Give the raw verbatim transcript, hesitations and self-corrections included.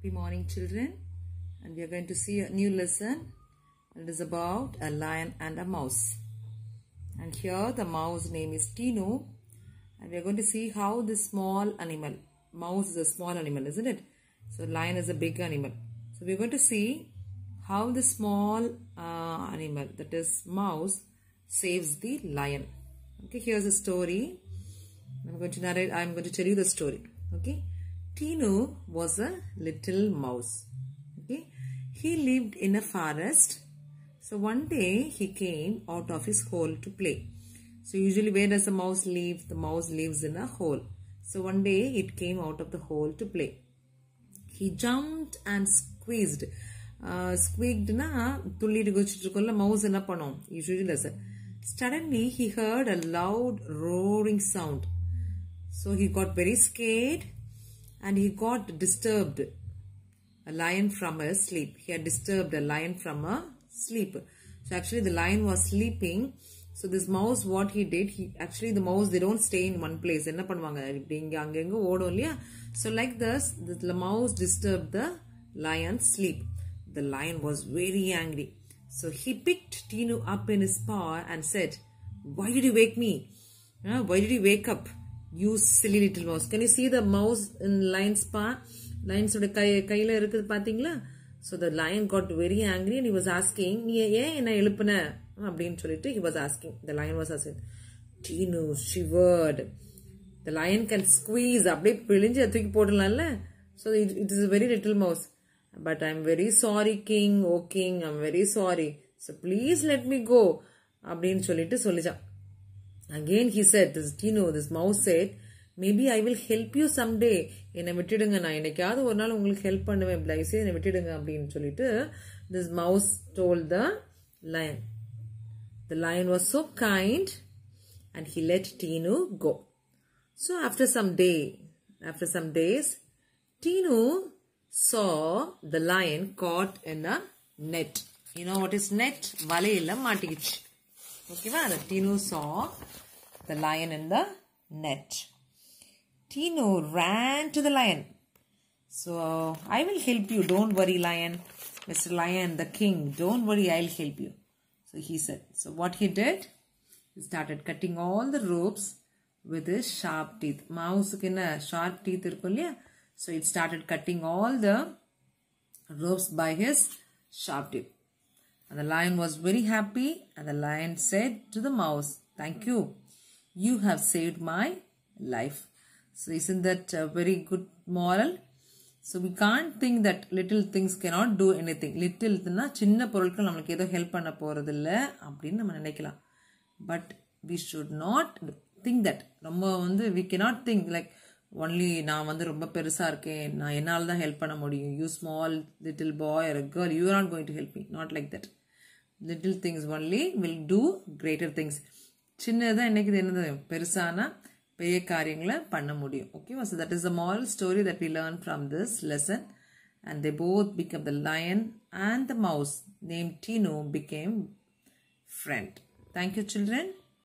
Happy morning, children, and we are going to see a new lesson. It is about a lion and a mouse. And here the mouse name is Tino, and we are going to see how this small animal, mouse is a small animal, isn't it? So lion is a big animal. So we are going to see how the small uh, animal, that is mouse, saves the lion. Okay, here's the story. I'm going to narrate, I'm going to tell you the story. Okay. Tino was a little mouse. Okay. He lived in a forest. So one day he came out of his hole to play. So usually where does the mouse live? The mouse lives in a hole. So one day it came out of the hole to play. He jumped and squeezed. Uh, squeaked na tullidu gochittukolla mouse enna pannom? Usually does it. Suddenly he heard a loud roaring sound. So he got very scared. And he got disturbed, a lion from a sleep. He had disturbed a lion from a sleep. So actually the lion was sleeping. So this mouse, what he did, he actually the mouse, they don't stay in one place. So like this, the mouse disturbed the lion's sleep. The lion was very angry. So he picked Tino up in his paw and said, "Why did you wake me? Uh, why did you wake up? You silly little mouse." Can you see the mouse in lion's paw? Lion's kaila irukku pathingala. So the lion got very angry and he was asking, "Nee yen enna elupna?" அப்படினு சொல்லிட்டு he was asking. The lion was asking. Tino shivered. The lion can squeeze, அப்படியே பிழிஞ்சு தூக்கி போடலாம்ல. So it, it is a very little mouse. "But I'm very sorry, king. Oh king, I'm very sorry. So please let me go." அப்படினு சொல்லிட்டு சொல்லிச்சான். Again he said, this Tino, this mouse said, "Maybe I will help you someday." என்னை விட்டுடுங்க, நான் என்னைக்காவது ஒரு நாள் உங்களுக்கு ஹெல்ப் பண்ணுவேன், பிளைஸே என்னை விட்டுடுங்க அப்படின்னு சொல்லிட்டு this mouse told the lion. The lion was so kind and he let Tino go. So after some day, after some days, Tino saw the lion caught in a net. You know what is net? வலையில மாட்டிக்கிச்சு. Okay, va? Tino saw the lion in the net. Tino ran to the lion. So, "I will help you. Don't worry, lion. Mister Lion, the king. Don't worry, I'll help you." So he said. So what he did? He started cutting all the ropes with his sharp teeth. Mouse kinna sharp teeth irukku. So it started cutting all the ropes by his sharp teeth. And the lion was very happy, and the lion said to the mouse, "Thank you. You have saved my life." So isn't that a very good moral? So we can't think that little things cannot do anything. Little na chinna porukal namakku edho help panna poradilla appdinu nama nenikkalam. But we should not think that. Romba vandu we cannot think like only na vandu romba perusa iruken, na ennaala da help panna mudiyum. You small little boy or a girl, you are not going to help me. Not like that. Little things only will do greater things. சின்னதா என்னைக்கு என்னது பெருசானா பெரிய காரியங்களை பண்ண முடியும். Okay, so that is the moral story that we learn from this lesson. And they both become, the lion and the mouse named Tino became friend. Thank you, children.